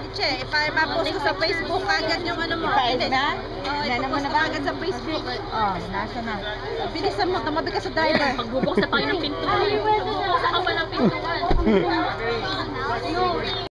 Che. Ipa-post ko sa Facebook agad yung ano mo. Ipa-add na? Ipa-post ko agad sa Facebook. Oh, nasa na. Bilisan mo, tumabi ka sa driver. Pagbubuksan pa kayo ng pintuan. Pagbubuksan ka pa ng pintuan.